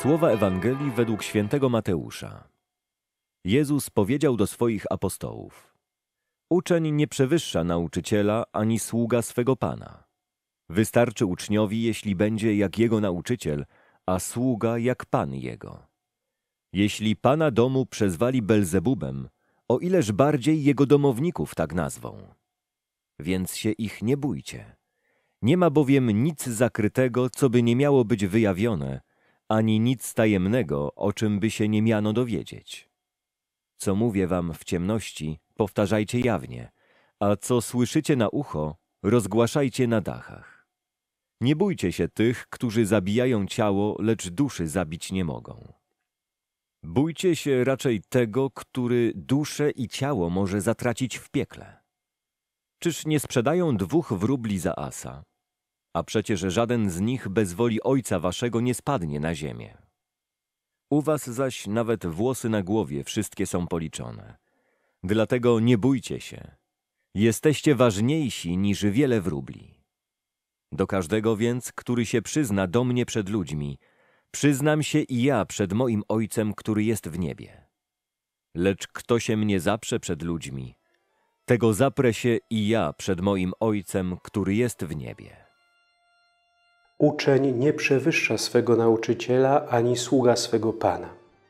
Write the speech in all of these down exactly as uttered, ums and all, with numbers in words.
Słowa Ewangelii według świętego Mateusza. Jezus powiedział do swoich apostołów: Uczeń nie przewyższa nauczyciela ani sługa swego Pana. Wystarczy uczniowi, jeśli będzie jak jego nauczyciel, a sługa jak Pan jego. Jeśli Pana domu przezwali Belzebubem, o ileż bardziej jego domowników tak nazwą. Więc się ich nie bójcie. Nie ma bowiem nic zakrytego, co by nie miało być wyjawione, ani nic tajemnego, o czym by się nie miano dowiedzieć. Co mówię wam w ciemności, powtarzajcie jawnie, a co słyszycie na ucho, rozgłaszajcie na dachach. Nie bójcie się tych, którzy zabijają ciało, lecz duszy zabić nie mogą. Bójcie się raczej tego, który duszę i ciało może zatracić w piekle. Czyż nie sprzedają dwóch wróbli za asa? A przecież żaden z nich bez woli Ojca waszego nie spadnie na ziemię. U was zaś nawet włosy na głowie wszystkie są policzone. Dlatego nie bójcie się. Jesteście ważniejsi niż wiele wróbli. Do każdego więc, który się przyzna do mnie przed ludźmi, przyznam się i ja przed moim Ojcem, który jest w niebie. Lecz kto się mnie zaprze przed ludźmi, tego zaprę się i ja przed moim Ojcem, który jest w niebie. Uczeń nie przewyższa swego nauczyciela ani sługa swego Pana.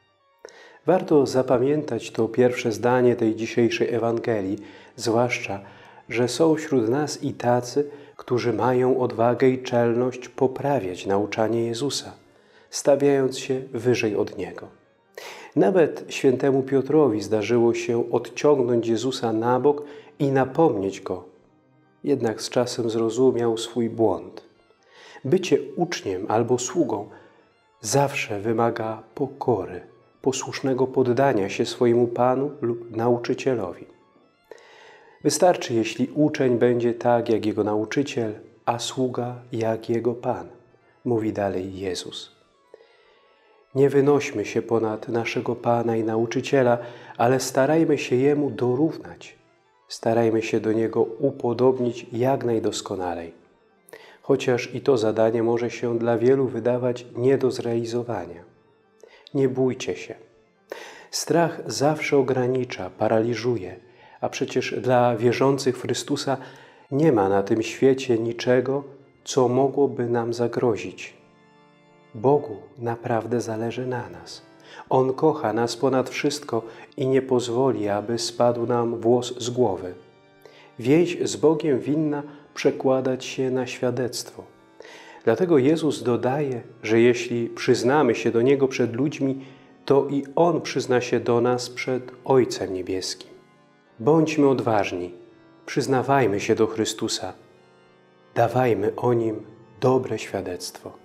Warto zapamiętać to pierwsze zdanie tej dzisiejszej Ewangelii, zwłaszcza, że są wśród nas i tacy, którzy mają odwagę i czelność poprawiać nauczanie Jezusa, stawiając się wyżej od Niego. Nawet świętemu Piotrowi zdarzyło się odciągnąć Jezusa na bok i napomnieć Go. Jednak z czasem zrozumiał swój błąd. Bycie uczniem albo sługą zawsze wymaga pokory, posłusznego poddania się swojemu Panu lub nauczycielowi. Wystarczy, jeśli uczeń będzie tak jak jego nauczyciel, a sługa jak jego Pan, mówi dalej Jezus. Nie wynośmy się ponad naszego Pana i nauczyciela, ale starajmy się Jemu dorównać. Starajmy się do Niego upodobnić jak najdoskonalej. Chociaż i to zadanie może się dla wielu wydawać nie do zrealizowania. Nie bójcie się. Strach zawsze ogranicza, paraliżuje, a przecież dla wierzących w Chrystusa nie ma na tym świecie niczego, co mogłoby nam zagrozić. Bogu naprawdę zależy na nas. On kocha nas ponad wszystko i nie pozwoli, aby spadł nam włos z głowy. Więź z Bogiem winna przekładać się na świadectwo. Dlatego Jezus dodaje, że jeśli przyznamy się do Niego przed ludźmi, to i On przyzna się do nas przed Ojcem Niebieskim. Bądźmy odważni, przyznawajmy się do Chrystusa, dawajmy o Nim dobre świadectwo.